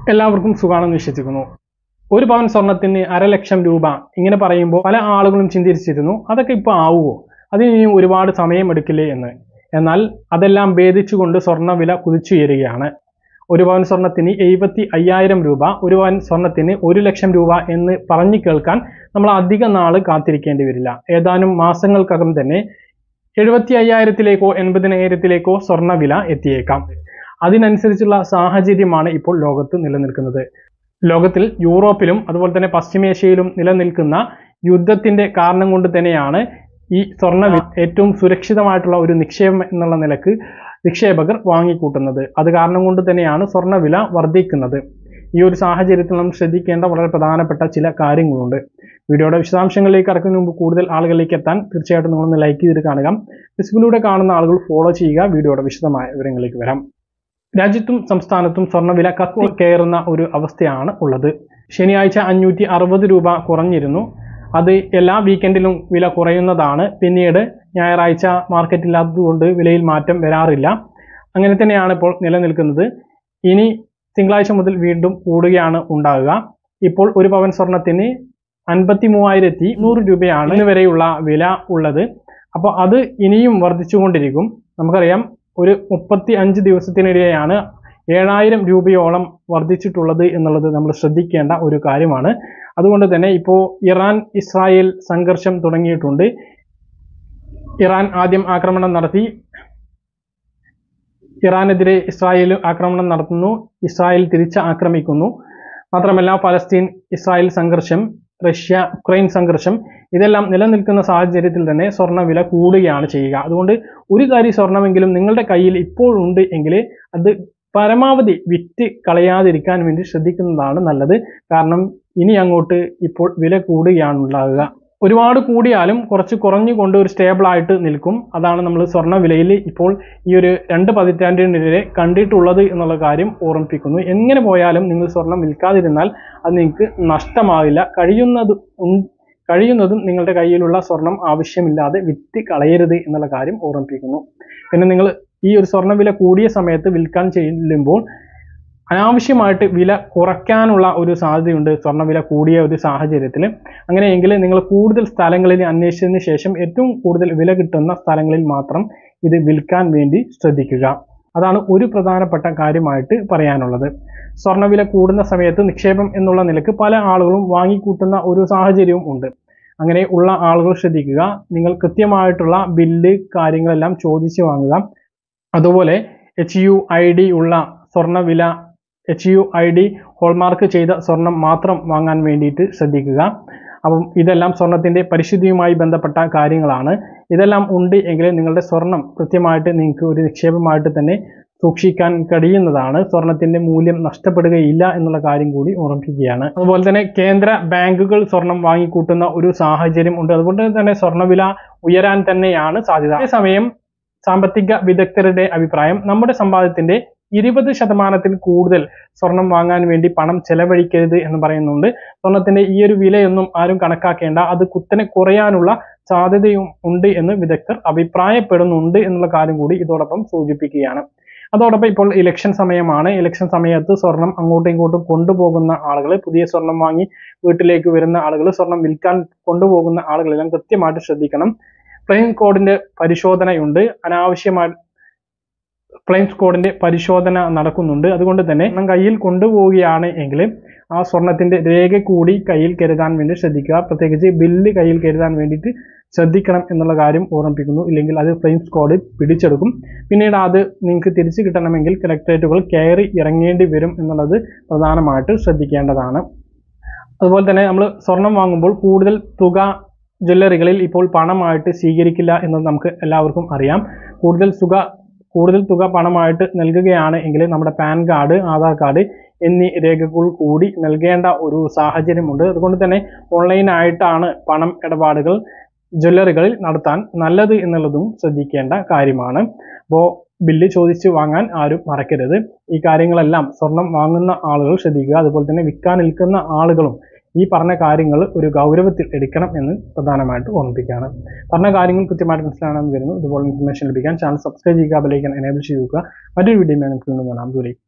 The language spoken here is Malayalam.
എല്ലാവർക്കും സുഖാണെന്ന് വിശ്വസിക്കുന്നു. ഒരു പവൻ സ്വർണത്തിന് 1,00,000 രൂപ ഇങ്ങനെ പറയുമ്പോൾ പല ആളുകളും ചിന്തിച്ചിരുന്നു, അതൊക്കെ ഇപ്പോൾ ആവുമോ, അതിന് ഒരുപാട് സമയമെടുക്കില്ലേ എന്ന്. എന്നാൽ അതെല്ലാം ഭേദിച്ചുകൊണ്ട് സ്വർണ്ണവില കുതിച്ചുയരുകയാണ്. ഒരു പവൻ സ്വർണത്തിന് 75,000 രൂപ, ഒരു പവൻ സ്വർണത്തിന് 1,00,000 രൂപ എന്ന് പറഞ്ഞു കേൾക്കാൻ നമ്മൾ അധിക നാൾ കാത്തിരിക്കേണ്ടി വരില്ല. ഏതാനും മാസങ്ങൾക്കകം തന്നെ 75,000-ലേക്കോ 80,000-ലേക്കോ സ്വർണ്ണവില എത്തിയേക്കാം. അതിനനുസരിച്ചുള്ള സാഹചര്യമാണ് ഇപ്പോൾ ലോകത്ത് നിലനിൽക്കുന്നത്. ലോകത്തിൽ യൂറോപ്പിലും അതുപോലെ തന്നെ പശ്ചിമേഷ്യയിലും നിലനിൽക്കുന്ന യുദ്ധത്തിന്റെ കാരണം കൊണ്ട് തന്നെയാണ് ഈ സ്വർണ്ണ ഏറ്റവും സുരക്ഷിതമായിട്ടുള്ള ഒരു നിക്ഷേപം എന്നുള്ള നിലക്ക് നിക്ഷേപകർ വാങ്ങിക്കൂട്ടുന്നത്. അത് കാരണം കൊണ്ട് തന്നെയാണ് സ്വർണ്ണവില വർദ്ധിക്കുന്നത്. ഈ ഒരു സാഹചര്യത്തിൽ നമ്മൾ ശ്രദ്ധിക്കേണ്ട വളരെ പ്രധാനപ്പെട്ട ചില കാര്യങ്ങളുണ്ട്. വീഡിയോയുടെ വിശദാംശങ്ങളിലേക്ക് കടക്കുന്നതിന് മുമ്പ് കൂടുതൽ ആളുകളിലേക്ക് എത്താൻ തീർച്ചയായിട്ടും നിങ്ങളൊന്ന് ലൈക്ക് ചെയ്ത് കാണുക. ഫേസ്ബുക്കിലൂടെ കാണുന്ന ആളുകൾ ഫോളോ ചെയ്യുക. വീഡിയോയുടെ വിശദമായ വിവരങ്ങളിലേക്ക് വരാം. രാജ്യത്തും സംസ്ഥാനത്തും സ്വർണ്ണവില കത്തി കയറുന്ന ഒരു അവസ്ഥയാണ് ഉള്ളത്. ശനിയാഴ്ച 560 രൂപ കുറഞ്ഞിരുന്നു. അത് എല്ലാ വീക്കെൻഡിലും വില കുറയുന്നതാണ്. പിന്നീട് ഞായറാഴ്ച മാർക്കറ്റ് ഇല്ലാത്തതുകൊണ്ട് വിലയിൽ മാറ്റം വരാറില്ല. അങ്ങനെ തന്നെയാണ് ഇപ്പോൾ നിലനിൽക്കുന്നത്. ഇനി തിങ്കളാഴ്ച മുതൽ വീണ്ടും കൂടുകയാണ് ഉണ്ടാകുക. ഇപ്പോൾ ഒരു പവൻ സ്വർണത്തിന് 53,100 രൂപയാണ് ഇന്ന് വരെയുള്ള വില ഉള്ളത്. അപ്പോൾ അത് ഇനിയും വർദ്ധിച്ചുകൊണ്ടിരിക്കും. നമുക്കറിയാം, ഒരു 35 ദിവസത്തിനിടെയാണ് 7,000 രൂപയോളം വർദ്ധിച്ചിട്ടുള്ളത് എന്നുള്ളത് നമ്മൾ ശ്രദ്ധിക്കേണ്ട ഒരു കാര്യമാണ്. അതുകൊണ്ട് തന്നെ ഇപ്പോൾ ഇറാൻ ഇസ്രായേൽ സംഘർഷം തുടങ്ങിയിട്ടുണ്ട്. ഇറാൻ ആദ്യം ആക്രമണം നടത്തി. ഇറാനെതിരെ ഇസ്രായേൽ ആക്രമണം നടത്തുന്നു, ഇസ്രായേൽ തിരിച്ച് ആക്രമിക്കുന്നു. മാത്രമല്ല പലസ്തീൻ ഇസ്രായേൽ സംഘർഷം, റഷ്യ ഉക്രൈൻ സംഘർഷം, ഇതെല്ലാം നിലനിൽക്കുന്ന സാഹചര്യത്തിൽ തന്നെ സ്വർണ്ണവില കൂടുകയാണ് ചെയ്യുക. അതുകൊണ്ട് ഒരു കാര്യം സ്വർണമെങ്കിലും നിങ്ങളുടെ കയ്യിൽ ഇപ്പോൾ ഉണ്ട് എങ്കിൽ അത് പരമാവധി വിറ്റ് കളയാതിരിക്കാൻ വേണ്ടി ശ്രദ്ധിക്കുന്നതാണ് നല്ലത്. കാരണം ഇനി അങ്ങോട്ട് ഇപ്പോൾ വില കൂടുകയാണ് ഉണ്ടാകുക. ഒരുപാട് കൂടിയാലും കുറച്ച് കുറഞ്ഞുകൊണ്ട് ഒരു സ്റ്റേബിൾ ആയിട്ട് നിൽക്കും. അതാണ് നമ്മൾ സ്വർണ്ണവിലയിൽ ഇപ്പോൾ ഈ ഒരു 2 പതിറ്റാണ്ടിനെതിരെ കണ്ടിട്ടുള്ളത് എന്നുള്ള കാര്യം ഓർമ്മിപ്പിക്കുന്നു. എങ്ങനെ പോയാലും നിങ്ങൾ സ്വർണം വിൽക്കാതിരുന്നാൽ അത് നിങ്ങൾക്ക് നഷ്ടമാവില്ല. കഴിയുന്നതും നിങ്ങളുടെ കയ്യിലുള്ള സ്വർണം ആവശ്യമില്ലാതെ വിറ്റ് കളയരുത് എന്നുള്ള കാര്യം ഓർമ്മിപ്പിക്കുന്നു. പിന്നെ നിങ്ങൾ ഈ ഒരു സ്വർണ്ണവില കൂടിയ സമയത്ത് വിൽക്കാൻ ചെല്ലുമ്പോൾ അനാവശ്യമായിട്ട് വില കുറയ്ക്കാനുള്ള ഒരു സാധ്യതയുണ്ട്. സ്വർണ്ണവില കൂടിയ ഒരു സാഹചര്യത്തിൽ അങ്ങനെയെങ്കിൽ നിങ്ങൾ കൂടുതൽ സ്ഥലങ്ങളിൽ അന്വേഷിച്ചതിന് ശേഷം ഏറ്റവും കൂടുതൽ വില കിട്ടുന്ന സ്ഥലങ്ങളിൽ മാത്രം ഇത് വിൽക്കാൻ വേണ്ടി ശ്രദ്ധിക്കുക. അതാണ് ഒരു പ്രധാനപ്പെട്ട കാര്യമായിട്ട് പറയാനുള്ളത്. സ്വർണ്ണവില കൂടുന്ന സമയത്ത് നിക്ഷേപം എന്നുള്ള നിലക്ക് പല ആളുകളും വാങ്ങിക്കൂട്ടുന്ന ഒരു സാഹചര്യവും ഉണ്ട്. അങ്ങനെ ഉള്ള ആളുകൾ ശ്രദ്ധിക്കുക. നിങ്ങൾ കൃത്യമായിട്ടുള്ള ബില്ല് കാര്യങ്ങളെല്ലാം ചോദിച്ച് വാങ്ങുക. അതുപോലെ HUID ഉള്ള സ്വർണ്ണവില, HUID ഹോൾമാർക്ക് ചെയ്ത സ്വർണം മാത്രം വാങ്ങാൻ വേണ്ടിയിട്ട് ശ്രദ്ധിക്കുക. അപ്പം ഇതെല്ലാം സ്വർണത്തിൻ്റെ പരിശുദ്ധിയുമായി ബന്ധപ്പെട്ട കാര്യങ്ങളാണ്. ഇതെല്ലാം ഉണ്ട് എങ്കിൽ നിങ്ങളുടെ സ്വർണം കൃത്യമായിട്ട് നിങ്ങൾക്ക് ഒരു നിക്ഷേപമായിട്ട് തന്നെ സൂക്ഷിക്കാൻ കഴിയുന്നതാണ്. സ്വർണത്തിൻ്റെ മൂല്യം നഷ്ടപ്പെടുകയില്ല എന്നുള്ള കാര്യം കൂടി ഓർമ്മിപ്പിക്കുകയാണ്. അതുപോലെ തന്നെ കേന്ദ്ര ബാങ്കുകൾ സ്വർണം വാങ്ങിക്കൂട്ടുന്ന ഒരു സാഹചര്യം ഉണ്ട്. അതുകൊണ്ട് തന്നെ സ്വർണ്ണവില ഉയരാൻ തന്നെയാണ് സാധ്യത. അതേസമയം സാമ്പത്തിക വിദഗ്ധരുടെ അഭിപ്രായം, നമ്മുടെ സമ്പാദ്യത്തിന്റെ 20% കൂടുതൽ സ്വർണം വാങ്ങാൻ വേണ്ടി പണം ചെലവഴിക്കരുത് എന്ന് പറയുന്നുണ്ട്. സ്വർണത്തിന്റെ ഈ ഒരു വിലയൊന്നും ആരും കണക്കാക്കേണ്ട, അത് കുത്തനെ കുറയാനുള്ള സാധ്യതയും ഉണ്ട് എന്ന് വിദഗ്ധർ അഭിപ്രായപ്പെടുന്നുണ്ട് എന്നുള്ള കാര്യം കൂടി ഇതോടൊപ്പം സൂചിപ്പിക്കുകയാണ്. അതോടൊപ്പം ഇപ്പോൾ ഇലക്ഷൻ സമയമാണ്. ഇലക്ഷൻ സമയത്ത് സ്വർണം അങ്ങോട്ടും ഇങ്ങോട്ടും കൊണ്ടുപോകുന്ന ആളുകൾ, പുതിയ സ്വർണം വാങ്ങി വീട്ടിലേക്ക് വരുന്ന ആളുകൾ, സ്വർണം വിൽക്കാൻ കൊണ്ടുപോകുന്ന ആളുകളെല്ലാം കൃത്യമായിട്ട് ശ്രദ്ധിക്കണം. ഫ്ലൈയിങ് സ്ക്വാഡിന്റെ പരിശോധനയുണ്ട്. അനാവശ്യമായി ഫ്ലൈയിങ് സ്ക്വാഡിന്റെ പരിശോധന നടക്കുന്നുണ്ട്. അതുകൊണ്ട് തന്നെ കയ്യിൽ കൊണ്ടുപോവുകയാണ് എങ്കിൽ ആ സ്വർണത്തിന്റെ രേഖ കൂടി കയ്യിൽ കരുതാൻ വേണ്ടി ശ്രദ്ധിക്കുക. പ്രത്യേകിച്ച് ബില്ല് കയ്യിൽ കരുതാൻ വേണ്ടിയിട്ട് ശ്രദ്ധിക്കണം എന്നുള്ള കാര്യം ഓർമ്മിപ്പിക്കുന്നു. ഇല്ലെങ്കിൽ അത് ഫ്ലൈയിങ് സ്ക്വാഡ് പിടിച്ചെടുക്കും. പിന്നീട് അത് നിങ്ങൾക്ക് തിരിച്ചു കിട്ടണമെങ്കിൽ കളക്ടറേറ്റുകൾ കയറി ഇറങ്ങേണ്ടി വരും എന്നുള്ളത് പ്രധാനമായിട്ട് ശ്രദ്ധിക്കേണ്ടതാണ്. അതുപോലെ തന്നെ നമ്മൾ സ്വർണം വാങ്ങുമ്പോൾ കൂടുതൽ തുക ജ്വല്ലറികളിൽ ഇപ്പോൾ പണമായിട്ട് സ്വീകരിക്കില്ല എന്നത് നമുക്ക് എല്ലാവർക്കും അറിയാം. കൂടുതൽ തുക പണമായിട്ട് നൽകുകയാണ് എങ്കിൽ നമ്മുടെ പാൻ കാർഡ്, ആധാർ കാർഡ് എന്നീ രേഖകൾ കൂടി നൽകേണ്ട ഒരു സാഹചര്യമുണ്ട്. അതുകൊണ്ട് തന്നെ ഓൺലൈനായിട്ടാണ് പണം ഇടപാടുകൾ ജ്വല്ലറികളിൽ നടത്താൻ നല്ലത് എന്നുള്ളതും ശ്രദ്ധിക്കേണ്ട കാര്യമാണ്. അപ്പോൾ ബില്ല് ചോദിച്ച് വാങ്ങാൻ ആരും മറക്കരുത്. ഈ കാര്യങ്ങളെല്ലാം സ്വർണം വാങ്ങുന്ന ആളുകൾ ശ്രദ്ധിക്കുക. അതുപോലെ തന്നെ വിൽക്കാൻ നിൽക്കുന്ന ആളുകളും ഈ പറഞ്ഞ കാര്യങ്ങൾ ഒരു ഗൗരവത്തിൽ എടുക്കണം എന്ന് പ്രധാനമായിട്ട് ഓർമ്മിപ്പിക്കുകയാണ്. പറഞ്ഞ കാര്യങ്ങൾ കൃത്യമായിട്ട് മനസ്സിലാണെന്ന് വരുന്നു. ഇതുപോലെ ഇൻഫർമേഷൻ ലഭിക്കാൻ ചാനൽ സബ്സ്ക്രൈബ് ചെയ്യുക, ബെൽ ഐക്കൺ എനേബിൾ ചെയ്ത് വെക്കുക. മറ്റൊരു വീഡിയോ നമുക്ക് വീണ്ടും കാണാം.